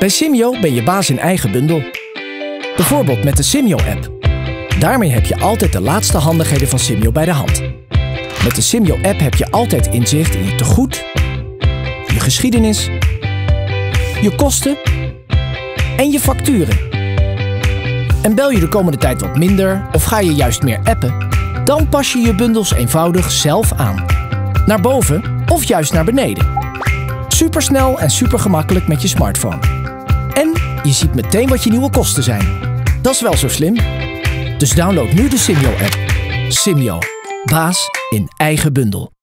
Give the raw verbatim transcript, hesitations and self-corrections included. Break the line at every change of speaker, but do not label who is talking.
Bij Simyo ben je baas in eigen bundel. Bijvoorbeeld met de Simyo-app. Daarmee heb je altijd de laatste handigheden van Simyo bij de hand. Met de Simyo-app heb je altijd inzicht in je tegoed, je geschiedenis, je kosten en je facturen. En bel je de komende tijd wat minder of ga je juist meer appen, dan pas je je bundels eenvoudig zelf aan. Naar boven of juist naar beneden. Supersnel en supergemakkelijk met je smartphone. En je ziet meteen wat je nieuwe kosten zijn. Dat is wel zo slim. Dus download nu de Simyo-app. Simyo. Baas in eigen bundel.